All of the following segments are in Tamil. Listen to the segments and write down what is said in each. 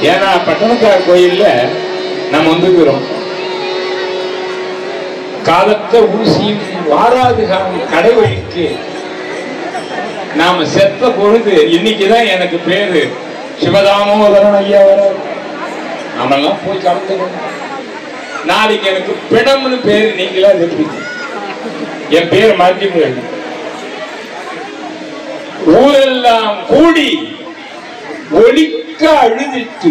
ஏன்னா பட்டணத்தார் கோயில்ல நம்ம வந்துக்கிறோம். காலத்தை ஊசியும் வாராது காலம் கடைவழிக்கு நாம செத்த பொழுது இன்னைக்குதான் எனக்கு பேரு சிவதாமோதரன் ஐயா வர. நாமெல்லாம் போய் கலந்துக்கணும். நாளைக்கு எனக்கு பிணம்னு பேரு நீங்களா தெரிவிங்க. என் பேர் மாற்றி முடியாது. ஊரெல்லாம் கூடி ஒலிக்க அழுதிட்டு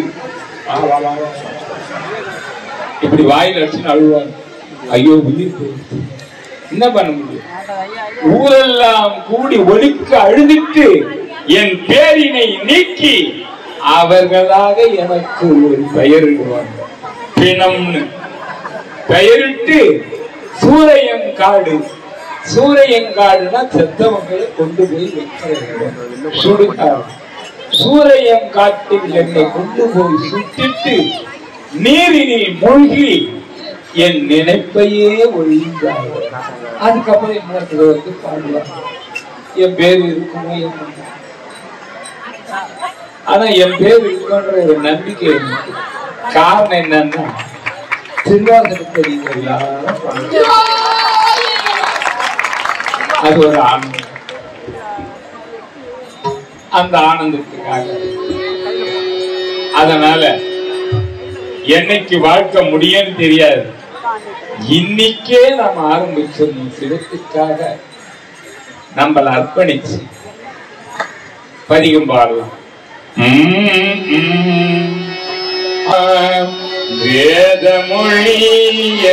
இப்படி வாயில் அடிச்சுன்னு அழுவாங்க. ஐயோ உயிர் போயிடுச்சு, என்ன பண்ண முடியும்? ஊரெல்லாம் கூடி ஒலிக்க அழுதிட்டு என் பேரினை நீக்கி அவர்களாக எனக்கு ஒரு பெயரிடுவாங்க. பிணம்னு பெயரிட்டு சூரையங்காடு. சூரையங்காடுனா செத்தவங்களை கொண்டு போய் வைக்கிறது சுடுகாடு. சூரையங்காட்டில் என்னை கொண்டு போய் சுட்டிட்டு நீரினில் மூழ்கி என் நினைப்பையே ஒழிந்தார். அதுக்கப்புறம் இன்னொருத்தர் வந்து பாடுவாங்க, என் பேர் இருக்குமோ என்ன. ஆனா என் பேர் இருக்குன்ற ஒரு நம்பிக்கை இருக்கு. காரணம் என்னன்னா திருவாசகத்தை அது ஒரு ஆனந்தம். அந்த ஆனந்தத்துக்காக அதனால என்னைக்கு வாழ்க்கை முடியும்னு தெரியாது. இன்னைக்கே நம்ம ஆரம்பிச்சிடணும். சிவத்துக்காக நம்மளை அர்ப்பணிச்சு பதிகம் பாடலாம். வேத மொழிய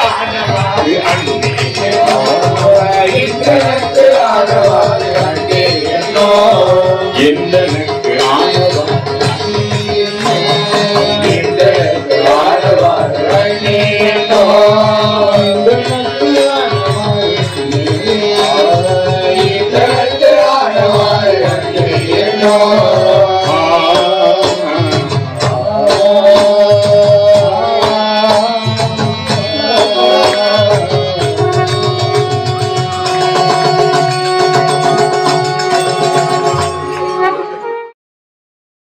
வானவாறு அண்ணா